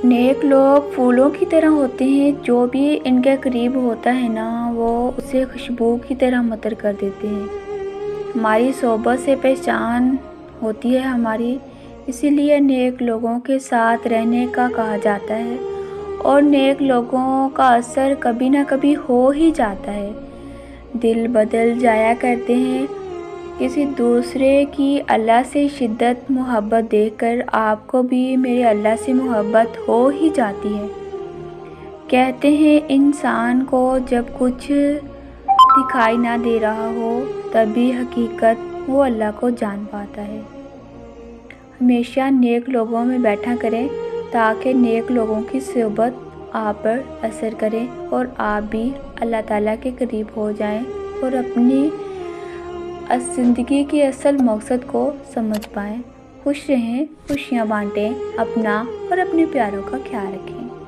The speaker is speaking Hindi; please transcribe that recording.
नेक लोग फूलों की तरह होते हैं, जो भी इनके करीब होता है ना वो उसे खुशबू की तरह मतर कर देते हैं। हमारी सोबत से पहचान होती है हमारी, इसीलिए नेक लोगों के साथ रहने का कहा जाता है। और नेक लोगों का असर कभी ना कभी हो ही जाता है। दिल बदल जाया करते हैं। किसी दूसरे की अल्लाह से शिद्दत मोहब्बत देखकर आपको भी मेरे अल्लाह से मोहब्बत हो ही जाती है। कहते हैं इंसान को जब कुछ दिखाई ना दे रहा हो तभी हकीकत वो अल्लाह को जान पाता है। हमेशा नेक लोगों में बैठा करें ताकि नेक लोगों की सोबत आप पर असर करे और आप भी अल्लाह ताला के करीब हो जाएं और अपनी ज़िंदगी के असल मकसद को समझ पाएँ। खुश रहें, खुशियाँ बांटें, अपना और अपने प्यारों का ख्याल रखें।